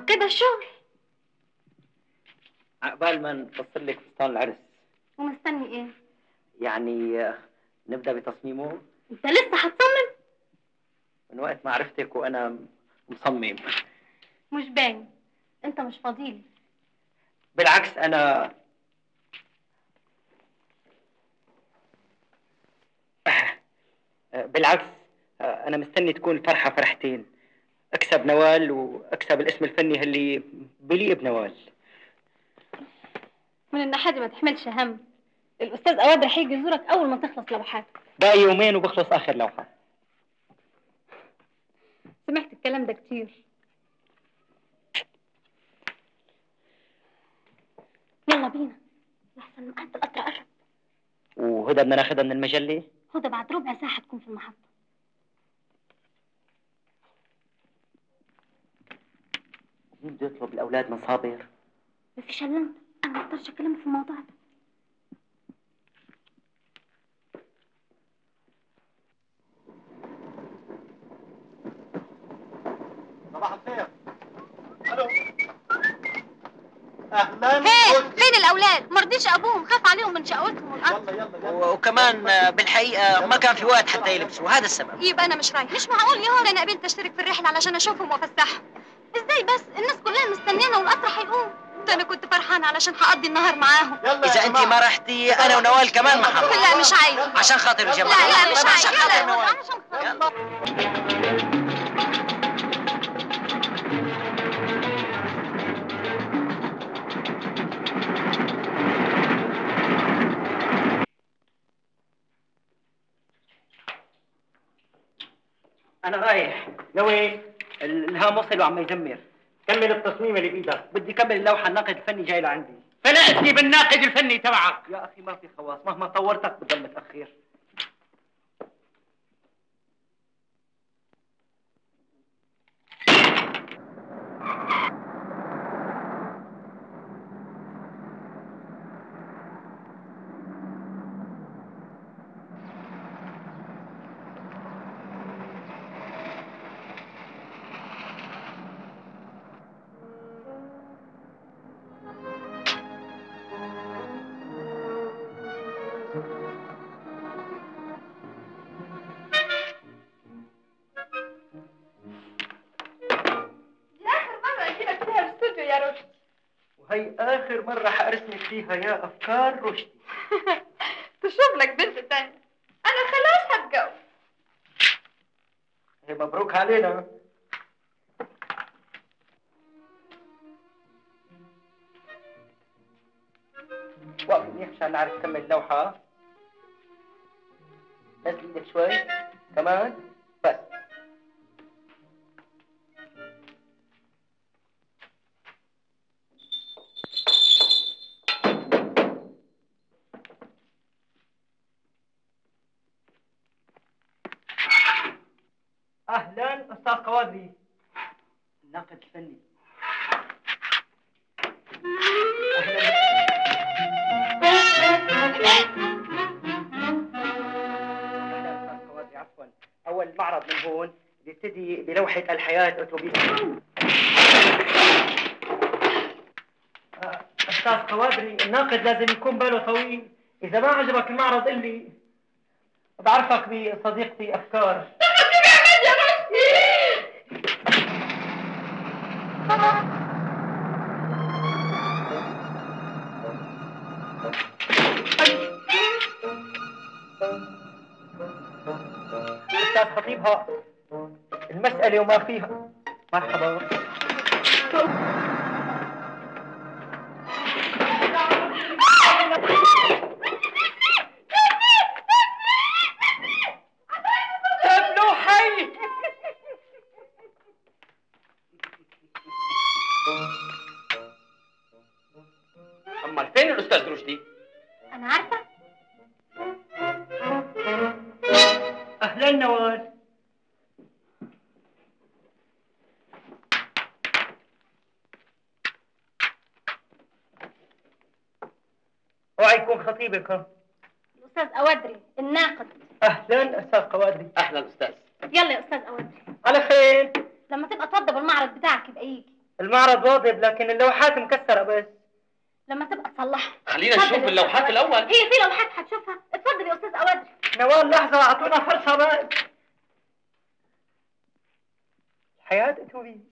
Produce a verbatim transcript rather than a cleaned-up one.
اهو كده الشغل. عقبال ما نفصل لك فستان العرس. ومستني ايه؟ يعني نبدا بتصميمه. انت لسه هتصمم؟ من وقت ما عرفتك وانا مصمم. مش باين، انت مش فاضيلي. بالعكس انا بالعكس انا مستني تكون الفرحه فرحتين، اكسب نوال واكسب الاسم الفني اللي بليق بنوال. من الناحيه دي ما تحملش هم، الاستاذ اواد رح يجي يزورك اول ما تخلص لوحاتك. باقي يومين وبخلص اخر لوحه. سمعت الكلام ده كتير. يلا بينا لحسن ميعاد القطر قرب. وهدى بدنا ناخدها من المجله؟ هدى بعد ربع ساعه تكون في المحطه. مين بده يطلب الاولاد من صابر؟ ما فيش الا انت، انا ما اقدرش اكلمك في الموضوع ده. صباح الخير. الو. اهلا. هي فين الاولاد؟ ما رضيش ابوهم، خاف عليهم من شقوتهم والارض. يلا يلا يلا. وكمان بالحقيقه ما كان في وقت حتى يلبسوا، وهذا السبب. يبقى انا مش رايح. مش معقول يا هون انا قبلت اشترك في الرحله علشان اشوفهم وافسحهم. ازاي بس؟ الناس كلها مستنيانا والقطر هيقوم. ده انا كنت فرحانه علشان هقضي النهار معاهم. اذا انت ما رحتي انا ونوال كمان ما حنروح. لا مش عايز. عشان خاطر الجماعه. لا لا مش عايز. عشان خاطر نوال. عشان خاطر. انا رايح. لوين؟ الهام وصل وعم يزمر. كمل التصميم اللي بايدك. بدي كمل اللوحه، الناقد الفني جاي لعندي. فنأتي بالناقد الفني تبعك. يا اخي ما في خواص، مهما طورتك بتضل متاخر. وهي آخر مرة حأرسمك فيها يا أفكار رشدي. تشوف لك بنت تانية، أنا خلاص هتجوز. هي مبروك علينا. وقف منيح عشان نعرف نكمل اللوحة. نزل ايدك شوي كمان بس. اهلا استاذ قوادري، الناقد الفني. اهلا. استاذ قوادري عفوا، اول معرض من هون بيبتدي بلوحه الحياه اتوبيس. استاذ قوادري الناقد لازم يكون باله طويل، اذا ما عجبك المعرض قل لي. بعرفك بصديقتي افكار. أستاذ خطيبها المسألة وما فيها. مرحبا. تبلو حي. أما فين الأستاذ رشدي؟ أنا عارفة. أهلا نوال. اوعى يكون خطيبك. ها الأستاذ أودري الناقد. أهلا أستاذ قوادري. أهلا أستاذ. يلا يا أستاذ أودري. على خير. لما تبقى توضب المعرض بتاعك يبقى يجي. المعرض واضب لكن اللوحات مكسرة بس. لما تبقى تصلحها. خلينا نشوف اللوحات الاول. هي في لوحات هتشوفها. اتفضل يا استاذ اوادر. نوال لحظة، اعطونا فرصة بس. الحياة اتوبيس.